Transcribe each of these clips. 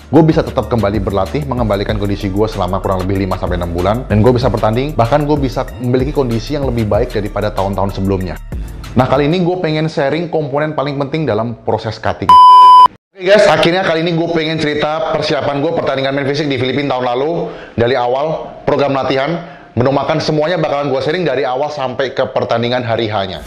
gue bisa tetap kembali berlatih, mengembalikan kondisi gue selama kurang lebih 5-6 bulan, dan gue bisa bertanding, bahkan gue bisa memiliki kondisi yang lebih baik daripada tahun-tahun sebelumnya. Nah, kali ini gue pengen sharing komponen paling penting dalam proses cutting. Oke guys, akhirnya kali ini gue pengen cerita persiapan gue pertandingan main fisik di Filipina tahun lalu, dari awal, program latihan, menu makan, semuanya bakalan gue sharing dari awal sampai ke pertandingan hari H-nya.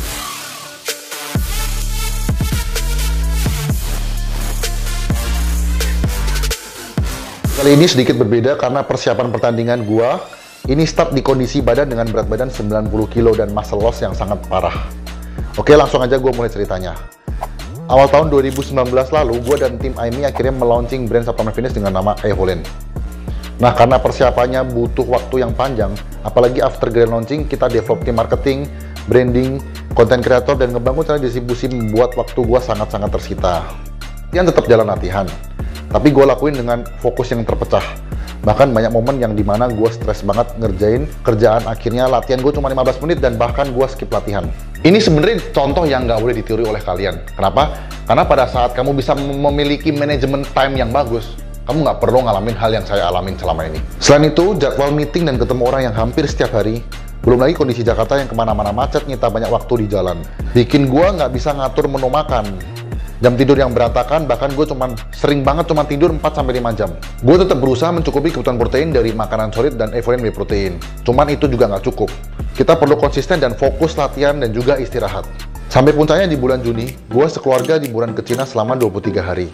Kali ini sedikit berbeda karena persiapan pertandingan gua ini start di kondisi badan dengan berat badan 90 kg dan muscle loss yang sangat parah. Oke, langsung aja gua mulai ceritanya. Awal tahun 2019 lalu, gua dan tim AIMI akhirnya melaunching brand supplement fitness dengan nama Evolent. Nah, karena persiapannya butuh waktu yang panjang, apalagi after grand launching, kita develop tim marketing, branding, content creator, dan ngebangun channel distribusi membuat waktu gua sangat-sangat tersita. Yang tetap jalan latihan, tapi gue lakuin dengan fokus yang terpecah. Bahkan banyak momen yang dimana gue stres banget ngerjain kerjaan, akhirnya latihan gue cuma 15 menit dan bahkan gue skip latihan. Ini sebenarnya contoh yang nggak boleh ditiru oleh kalian. Kenapa? Karena pada saat kamu bisa memiliki manajemen time yang bagus, kamu nggak perlu ngalamin hal yang saya alamin selama ini. Selain itu, jadwal meeting dan ketemu orang yang hampir setiap hari, belum lagi kondisi Jakarta yang kemana-mana macet, nyita banyak waktu di jalan, bikin gue nggak bisa ngatur menu makan. Jam tidur yang berantakan, bahkan gue sering banget tidur 4-5 jam. Gue tetap berusaha mencukupi kebutuhan protein dari makanan solid dan Evolent Whey Protein. Cuman itu juga nggak cukup. Kita perlu konsisten dan fokus latihan dan juga istirahat. Sampai puncaknya di bulan Juni, gue sekeluarga liburan ke Cina selama 23 hari.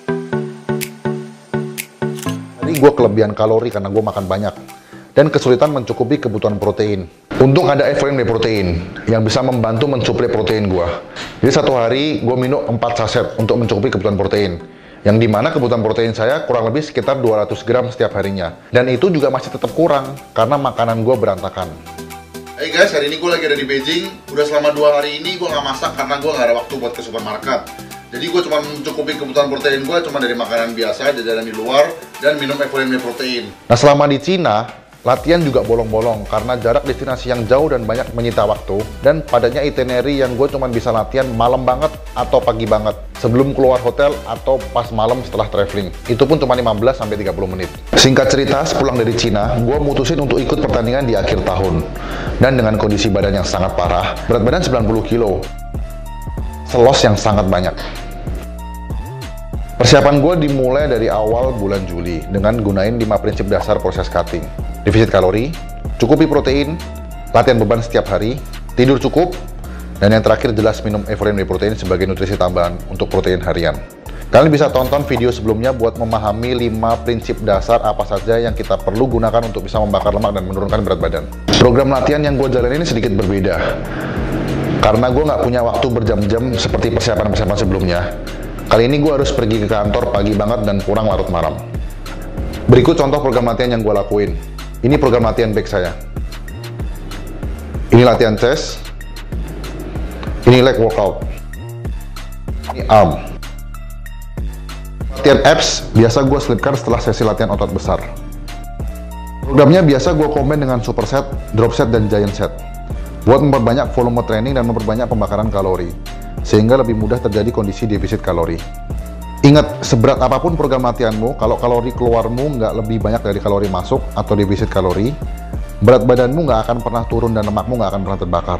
Tadi gue kelebihan kalori karena gue makan banyak dan kesulitan mencukupi kebutuhan protein. Untung ada Evolent Whey Protein yang bisa membantu mensuplai protein gue. Jadi satu hari gue minum 4 saset untuk mencukupi kebutuhan protein. Yang dimana kebutuhan protein saya kurang lebih sekitar 200 gram setiap harinya. Dan itu juga masih tetap kurang karena makanan gue berantakan. Hey guys, hari ini gue lagi ada di Beijing. Udah selama 2 hari ini gue nggak masak karena gue nggak ada waktu buat ke supermarket. Jadi gue cuma mencukupi kebutuhan protein gue cuma dari makanan biasa, jajanan di luar, dan minum Evolent Whey Protein. Nah, selama di Cina, latihan juga bolong-bolong karena jarak destinasi yang jauh dan banyak menyita waktu, dan padatnya itinerary yang gue cuma bisa latihan malam banget atau pagi banget sebelum keluar hotel atau pas malam setelah traveling. Itu pun cuma 15-30 menit. Singkat cerita, sepulang dari Cina, gue mutusin untuk ikut pertandingan di akhir tahun. Dan dengan kondisi badan yang sangat parah, berat badan 90 kg, selos yang sangat banyak. Persiapan gue dimulai dari awal bulan Juli dengan gunain 5 prinsip dasar proses cutting. Defisit kalori, cukupi protein, latihan beban setiap hari, tidur cukup, dan yang terakhir jelas minum Evolent Whey Protein sebagai nutrisi tambahan untuk protein harian. Kalian bisa tonton video sebelumnya buat memahami 5 prinsip dasar apa saja yang kita perlu gunakan untuk bisa membakar lemak dan menurunkan berat badan. Program latihan yang gue jalanin ini sedikit berbeda, karena gue nggak punya waktu berjam-jam seperti persiapan-persiapan sebelumnya. Kali ini gue harus pergi ke kantor pagi banget dan pulang larut malam. Berikut contoh program latihan yang gue lakuin. Ini program latihan back saya. Ini latihan chest. Ini leg workout. Ini arm. Latihan abs biasa gue selipkan setelah sesi latihan otot besar. Programnya biasa gue combine dengan superset, drop set, dan giant set buat memperbanyak volume training dan memperbanyak pembakaran kalori, sehingga lebih mudah terjadi kondisi defisit kalori. Ingat, seberat apapun program latihanmu, kalau kalori keluarmu nggak lebih banyak dari kalori masuk atau defisit kalori, berat badanmu nggak akan pernah turun dan lemakmu nggak akan pernah terbakar.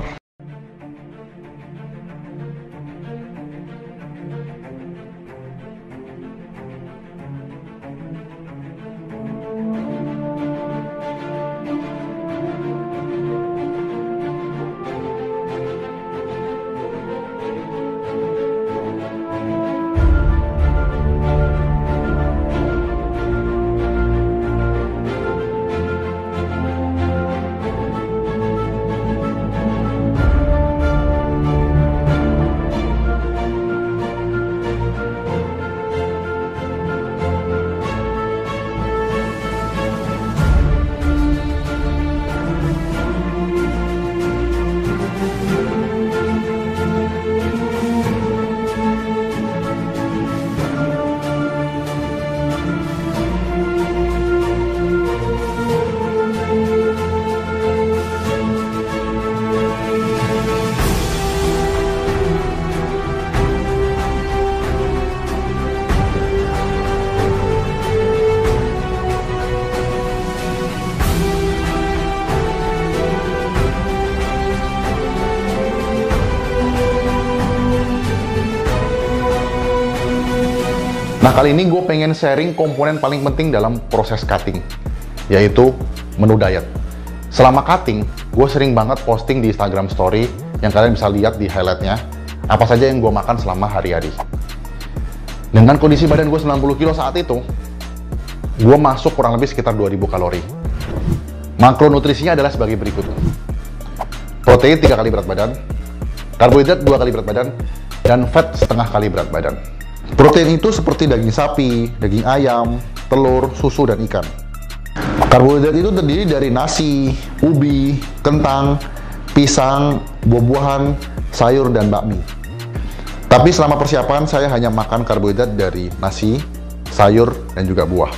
Nah, kali ini gue pengen sharing komponen paling penting dalam proses cutting, yaitu menu diet. Selama cutting, gue sering banget posting di Instagram Story yang kalian bisa lihat di highlightnya, apa saja yang gue makan selama hari-hari. Dengan kondisi badan gue 90 kilo saat itu, gue masuk kurang lebih sekitar 2000 kalori. Makronutrisinya adalah sebagai berikut. Protein 3 kali berat badan, karbohidrat 2 kali berat badan, dan fat setengah kali berat badan. Protein itu seperti daging sapi, daging ayam, telur, susu, dan ikan. Karbohidrat itu terdiri dari nasi, ubi, kentang, pisang, buah-buahan, sayur, dan bakmi. Tapi selama persiapan saya hanya makan karbohidrat dari nasi, sayur, dan juga buah.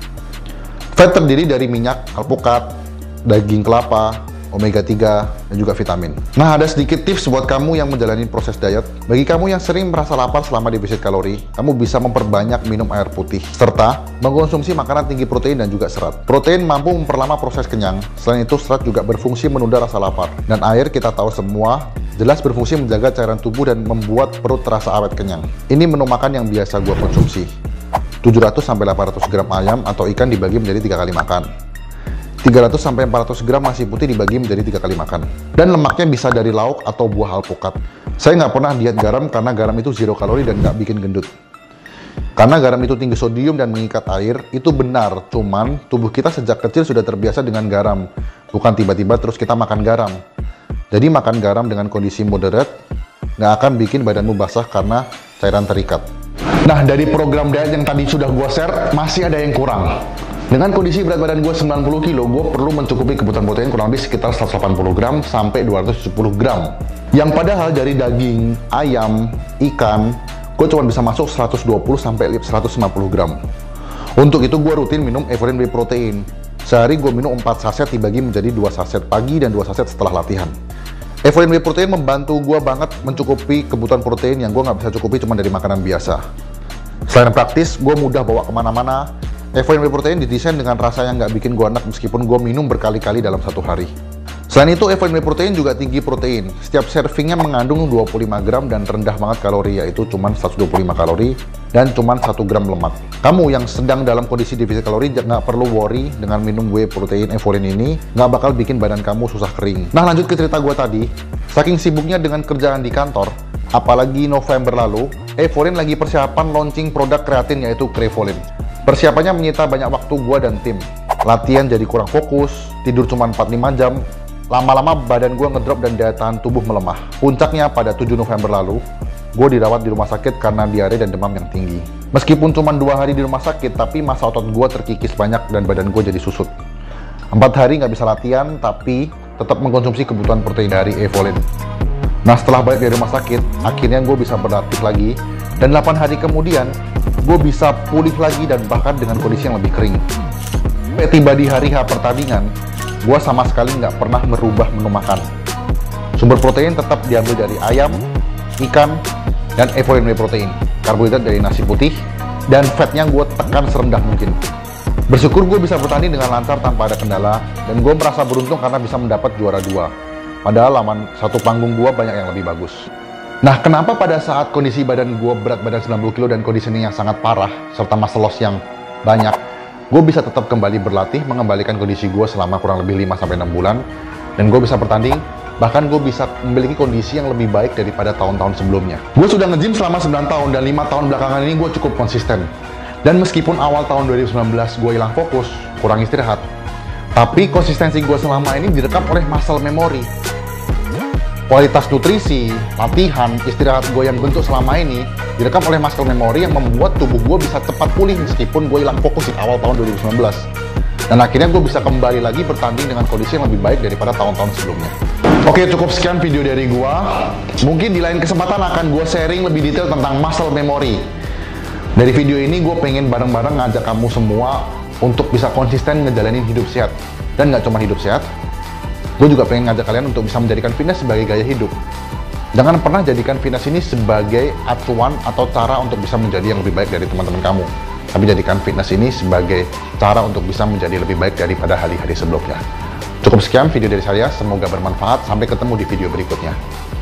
Fat terdiri dari minyak, alpukat, daging kelapa, omega 3, dan juga vitamin. Nah, ada sedikit tips buat kamu yang menjalani proses diet. Bagi kamu yang sering merasa lapar selama defisit kalori, kamu bisa memperbanyak minum air putih, serta mengkonsumsi makanan tinggi protein dan juga serat. Protein mampu memperlama proses kenyang, selain itu serat juga berfungsi menunda rasa lapar. Dan air, kita tahu semua, jelas berfungsi menjaga cairan tubuh dan membuat perut terasa awet kenyang. Ini menu makan yang biasa gue konsumsi. 700-800 gram ayam atau ikan dibagi menjadi 3 kali makan. 300-400 gram nasi putih dibagi menjadi 3 kali makan. Dan lemaknya bisa dari lauk atau buah alpukat. Saya nggak pernah diet garam karena garam itu 0 kalori dan nggak bikin gendut. Karena garam itu tinggi sodium dan mengikat air, itu benar. Cuman tubuh kita sejak kecil sudah terbiasa dengan garam. Bukan tiba-tiba terus kita makan garam. Jadi makan garam dengan kondisi moderate nggak akan bikin badanmu basah karena cairan terikat. Nah, dari program diet yang tadi sudah gue share, masih ada yang kurang. Dengan kondisi berat badan gue 90 kilo, gue perlu mencukupi kebutuhan protein kurang lebih sekitar 180 gram sampai 270 gram. Yang padahal dari daging, ayam, ikan, gue cuma bisa masuk 120 sampai 150 gram. Untuk itu gue rutin minum Evolin Whey Protein. Sehari gue minum 4 saset dibagi menjadi 2 saset pagi dan 2 saset setelah latihan. Evolin Whey Protein membantu gue banget mencukupi kebutuhan protein yang gue nggak bisa cukupi cuma dari makanan biasa. Selain praktis, gue mudah bawa kemana-mana. Evolin Whey Protein didesain dengan rasa yang nggak bikin gue enak meskipun gue minum berkali-kali dalam satu hari. Selain itu, Evolin Whey Protein juga tinggi protein. Setiap servingnya mengandung 25 gram dan rendah banget kalori, yaitu cuma 125 kalori dan cuma 1 gram lemak. Kamu yang sedang dalam kondisi defisit kalori nggak perlu worry dengan minum whey protein Evolin ini, nggak bakal bikin badan kamu susah kering. Nah, lanjut ke cerita gue tadi. Saking sibuknya dengan kerjaan di kantor, apalagi November lalu, Evolin lagi persiapan launching produk kreatin yaitu Krevolin. Persiapannya menyita banyak waktu gua dan tim. Latihan jadi kurang fokus, tidur cuma 4-5 jam. Lama-lama badan gua ngedrop dan daya tahan tubuh melemah. Puncaknya pada 7 November lalu, gua dirawat di rumah sakit karena diare dan demam yang tinggi. Meskipun cuma 2 hari di rumah sakit, tapi massa otot gua terkikis banyak dan badan gua jadi susut. 4 hari nggak bisa latihan, tapi tetap mengkonsumsi kebutuhan protein dari Evolin. Nah, setelah balik dari rumah sakit, akhirnya gue bisa berlatih lagi. Dan 8 hari kemudian, gue bisa pulih lagi dan bahkan dengan kondisi yang lebih kering. Sampai tiba di hari H pertandingan, gue sama sekali nggak pernah merubah menu makan. Sumber protein tetap diambil dari ayam, ikan, dan Evolin Whey Protein. Karbohidrat dari nasi putih, dan fatnya gue tekan serendah mungkin. Bersyukur gue bisa bertanding dengan lancar tanpa ada kendala, dan gue merasa beruntung karena bisa mendapat juara 2. Padahal lawan satu panggung gue banyak yang lebih bagus. Nah, kenapa pada saat kondisi badan gue berat badan 90 kilo dan conditioning yang sangat parah, serta muscle loss yang banyak, gue bisa tetap kembali berlatih, mengembalikan kondisi gue selama kurang lebih 5-6 bulan, dan gue bisa bertanding, bahkan gue bisa memiliki kondisi yang lebih baik daripada tahun-tahun sebelumnya. Gue sudah nge-gym selama 9 tahun, dan 5 tahun belakangan ini gue cukup konsisten. Dan meskipun awal tahun 2019 gue hilang fokus, kurang istirahat, tapi konsistensi gue selama ini direkam oleh muscle memory. Kualitas nutrisi, latihan, istirahat gue yang bentuk selama ini direkam oleh muscle memory yang membuat tubuh gue bisa cepat pulih meskipun gue hilang fokus di awal tahun 2019. Dan akhirnya gue bisa kembali lagi bertanding dengan kondisi yang lebih baik daripada tahun-tahun sebelumnya. Oke, cukup sekian video dari gue. Mungkin di lain kesempatan akan gue sharing lebih detail tentang muscle memory. Dari video ini gue pengen bareng-bareng ngajak kamu semua untuk bisa konsisten ngejalanin hidup sehat. Dan nggak cuma hidup sehat, gue juga pengen ngajak kalian untuk bisa menjadikan fitness sebagai gaya hidup. Jangan pernah jadikan fitness ini sebagai acuan atau cara untuk bisa menjadi yang lebih baik dari teman-teman kamu. Tapi jadikan fitness ini sebagai cara untuk bisa menjadi lebih baik daripada hari-hari sebelumnya. Cukup sekian video dari saya, semoga bermanfaat. Sampai ketemu di video berikutnya.